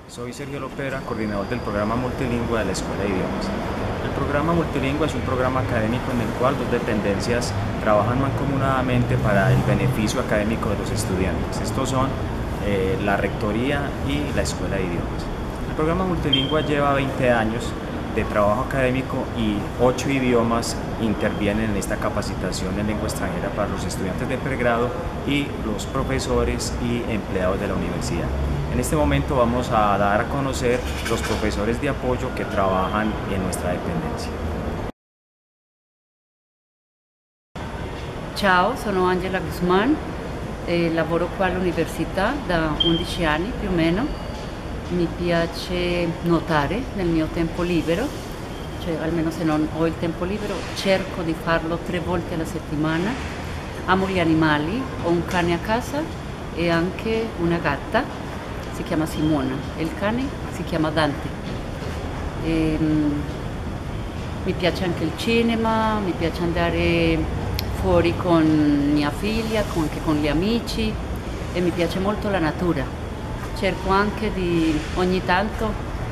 Soy Sergio Lopera, coordinador del programa multilingüe de la Escuela de Idiomas. El programa multilingüe es un programa académico en el cual dos dependencias trabajan mancomunadamente para el beneficio académico de los estudiantes. Estos son la Rectoría y la Escuela de Idiomas. El programa multilingüe lleva 20 años de trabajo académico y 8 idiomas intervienen en esta capacitación en lengua extranjera para los estudiantes de pregrado y los profesores y empleados de la universidad. En este momento vamos a dar a conocer los profesores de apoyo que trabajan en nuestra dependencia. Ciao, sono Angela Guzman, lavoro qua all'università da 11 anni più o meno. Mi piace nuotare nel mio tempo libero, cioè almeno se non ho il tempo libero cerco di farlo 3 volte alla settimana. Amo gli animali, ho un cane a casa e anche una gatta, si chiama Simona, e il cane si chiama Dante. Mi piace anche il cinema, mi piace andare fuori con mia figlia, anche con gli amici, e mi piace molto la natura. Cerco anche di ogni tanto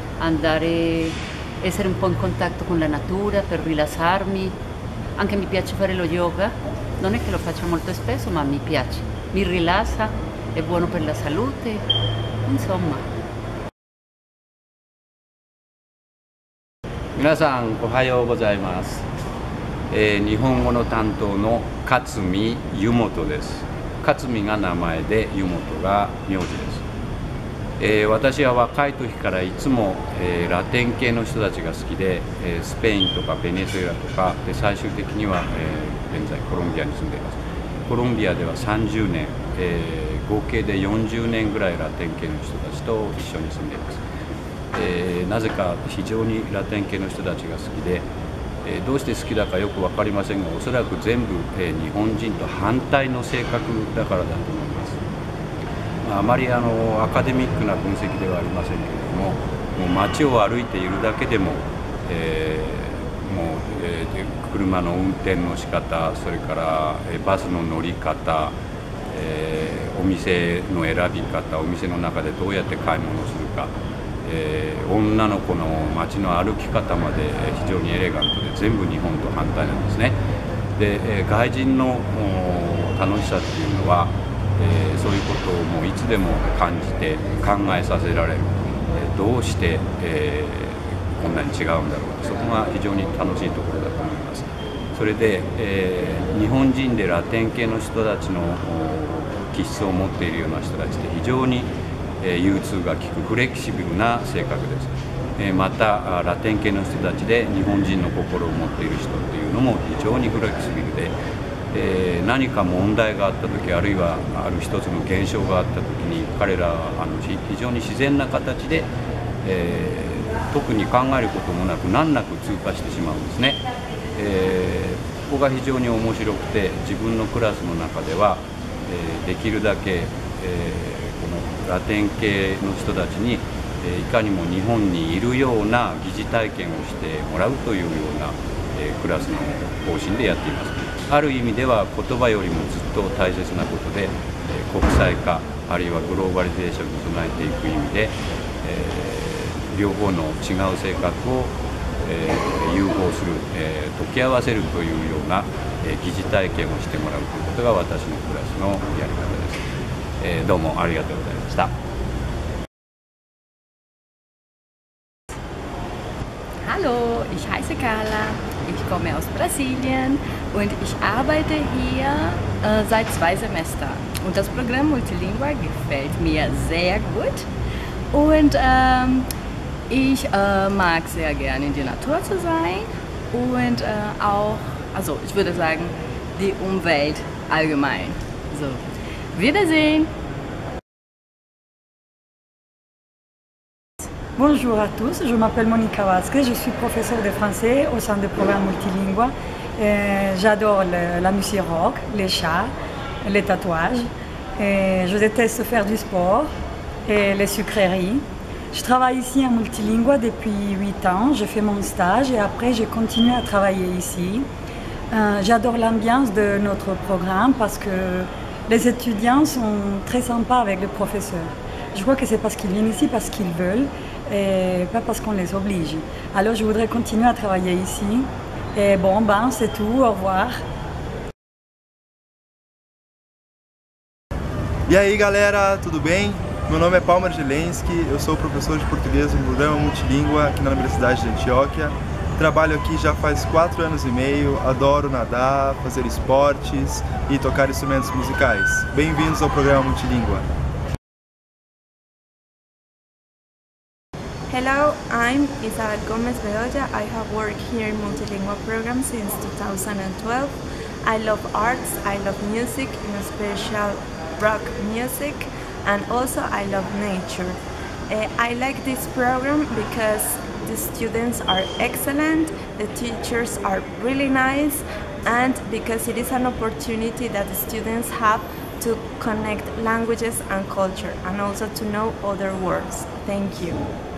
essere un po' in contatto con la natura per rilassarmi. Anche mi piace fare lo yoga, non è che lo faccio molto spesso, ma mi piace, mi rilassa, è buono per la salute, insomma. 皆さんおはようございます。日本語の担当の勝見湯本です。勝見が名前で湯本が名字です。私は若い時からいつも、ラテン系の人たちが好きで、スペインとかベネズエラとかで最終的には、現在コロンビアに住んでいます。コロンビアでは30年、合計で40年ぐらいラテン系の人たちと一緒に住んでいます。なぜか非常にラテン系の人たちが好きで、どうして好きだかよく分かりませんが、おそらく全部、日本人と反対の性格だからだと思います。あまりアカデミックな分析ではありませんけれども、もう街を歩いているだけでも、車の運転の仕方、それから、バスの乗り方、お店の選び方、お店の中でどうやって買い物をするか、女の子の街の歩き方まで非常にエレガントで全部日本と反対なんですね。で、外人の楽しさっていうのは、そういうことをもういつでも感じて考えさせられる、どうして、こんなに違うんだろう、そこが非常に楽しいところだと思います。それで、日本人でラテン系の人たちの気質を持っているような人たちで非常に、融通が利くフレキシブルな性格です。またラテン系の人たちで日本人の心を持っている人っていうのも非常にフレキシブルで、何か問題があった時、あるいはある一つの現象があった時に彼らは非常に自然な形で、特に考えることもなく難なく通過してしまうんですね。ここが非常に面白くて、自分のクラスの中では、できるだけ、このラテン系の人たちに、いかにも日本にいるような疑似体験をしてもらうというような、クラスの方針でやっています。ある意味では言葉よりもずっと大切なことで、国際化あるいはグローバリゼーションに備えていく意味で、両方の違う性格を、融合する、解き合わせるというような、疑似体験をしてもらうということが私のクラスのやり方です。どうもありがとうございました。 Hallo, ich heiße Carla, ich komme aus Brasilien und ich arbeite hier seit 2 Semestern. Und das Programm Multilingüe gefällt mir sehr gut und ich mag sehr gerne in der Natur zu sein und auch, also ich würde sagen, die Umwelt allgemein. So, Wiedersehen! Bonjour à tous, je m'appelle Monica Vasquez, je suis professeure de français au sein du programme multilingüe. J'adore la musique rock, les chats, les tatouages. Je déteste faire du sport et les sucreries. Je travaille ici en multilingüe depuis 8 ans, je fais mon stage et après je continue à travailler ici. J'adore l'ambiance de notre programme parce que les étudiants sont très sympas avec les professeurs. Je crois que c'est parce qu'ils viennent ici parce qu'ils veulent et pas parce qu'on les oblige. Alors je voudrais continuer à travailler ici. Et bon, ben c'est tout, au revoir. E aí galera, tudo bem? Meu nome é Palmer Gelensky, eu sou professor de português no programa multilíngua aqui na Universidade de Antioquia. Trabalho aqui já faz 4 anos e meio, adoro nadar, fazer esportes e tocar instrumentos musicais. Bem-vindos ao programa multilíngua. Hello, I'm Isabel Gomez Bedoya. I have worked here in multilingual program since 2012. I love arts, I love music, in special rock music, and also I love nature. I like this program because the students are excellent, the teachers are really nice, and because it is an opportunity that the students have to connect languages and culture and also to know other words. Thank you.